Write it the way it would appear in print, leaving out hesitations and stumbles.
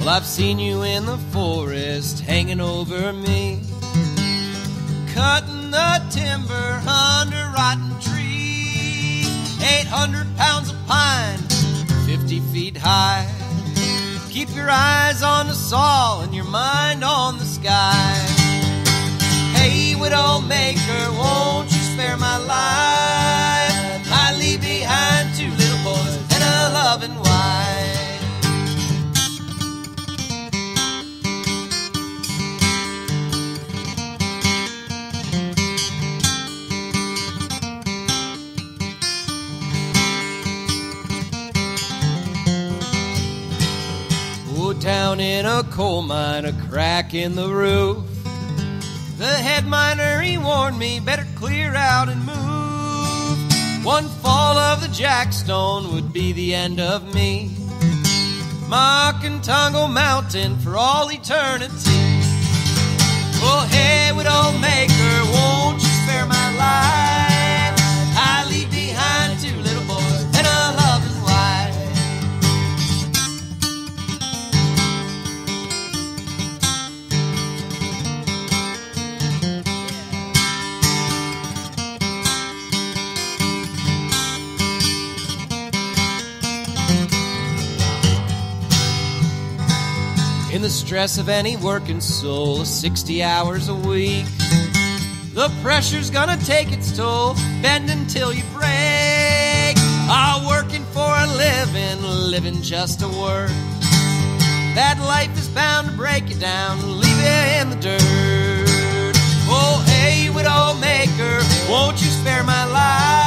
I've seen you in the forest hanging over me, cutting the timber under a rotten tree. 800 pounds of pine, 50 feet high. Keep your eyes on the saw and your mind on the sky. Hey, widow maker, won't you spare my life? I leave behind 2 little boys and a loving wife. Down in a coal mine, a crack in the roof. The head miner, he warned me, better clear out and move. One fall of the jackstone would be the end of me. Macantongo Mountain for all eternity. Oh, hey, widow maker, won't you spare my life? I leave behind 2 little boys and a loving wife. In the stress of any working soul, 60 hours a week, the pressure's gonna take its toll, bend until you break. Working for a living, living just to work. That life is bound to break you down, leave you in the dirt. Oh, hey, widow maker, won't you spare my life?